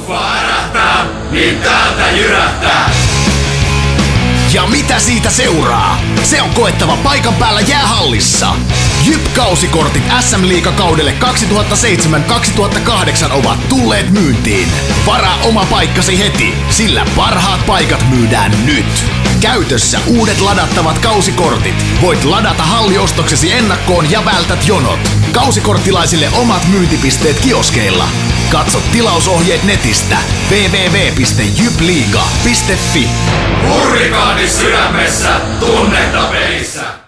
Värähtää, niin täältä jyrähtää. Ja mitä siitä seuraa? Se on koettava paikan päällä jäähallissa. Jyp-kausikortit SM-liigakaudelle 2007-2008 ovat tulleet myyntiin. Varaa oma paikkasi heti, sillä parhaat paikat myydään nyt. Käytössä uudet ladattavat kausikortit. Voit ladata halliostoksesi ennakkoon ja vältät jonot. Kausikorttilaisille omat myyntipisteet kioskeilla. Katso tilausohjeet netistä www.jypliiga.fi. Hurrikaani sydämessä, tunnetta pelissä.